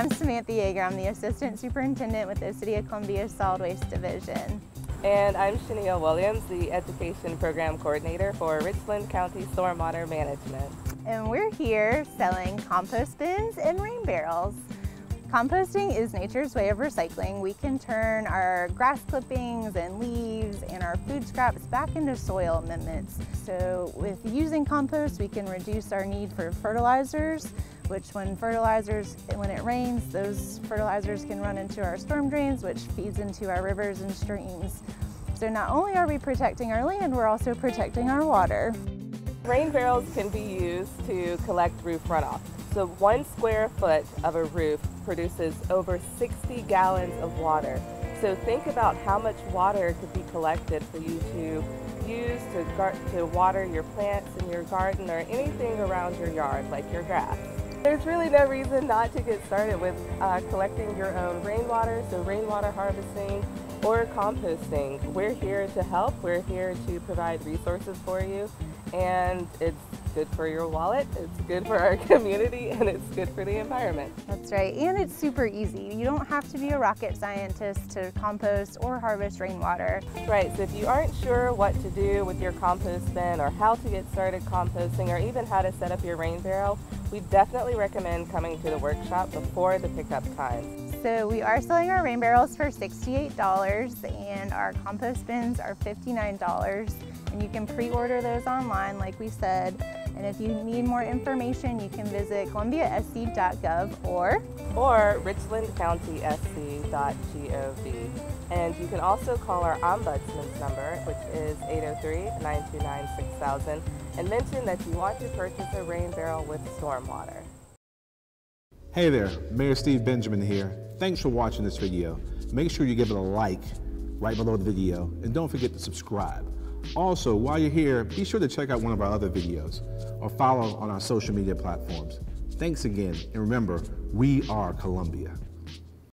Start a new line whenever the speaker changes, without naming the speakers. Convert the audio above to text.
I'm Samantha Yeager. I'm the Assistant Superintendent with the City of Columbia's Solid Waste Division.
And I'm Shania Williams, the Education Program Coordinator for Richland County Stormwater Management.
And we're here selling compost bins and rain barrels. Composting is nature's way of recycling. We can turn our grass clippings and leaves and our food scraps back into soil amendments. So with using compost, we can reduce our need for fertilizers, which when it rains, those fertilizers can run into our storm drains, which feeds into our rivers and streams. So not only are we protecting our land, we're also protecting our water.
Rain barrels can be used to collect roof runoff. So 1 square foot of a roof produces over 60 gallons of water. So think about how much water could be collected for you to use to water your plants in your garden or anything around your yard, like your grass. There's really no reason not to get started with collecting your own rainwater, so rainwater harvesting or composting. We're here to help. We're here to provide resources for you, and it's good for your wallet, it's good for our community, and it's good for the environment.
That's right, and it's super easy. You don't have to be a rocket scientist to compost or harvest rainwater.
Right, so if you aren't sure what to do with your compost bin or how to get started composting or even how to set up your rain barrel, we definitely recommend coming to the workshop before the pickup time.
So we are selling our rain barrels for $68 and our compost bins are $59. And you can pre-order those online, like we said. And if you need more information, you can visit columbiasc.gov or
richlandcountysc.gov. And you can also call our Ombudsman's number, which is 803-929-6000, and mention that you want to purchase a rain barrel with stormwater.
Hey there, Mayor Steve Benjamin here. Thanks for watching this video. Make sure you give it a like right below the video, and don't forget to subscribe. Also, while you're here, be sure to check out one of our other videos or follow on our social media platforms. Thanks again, and remember, we are Columbia.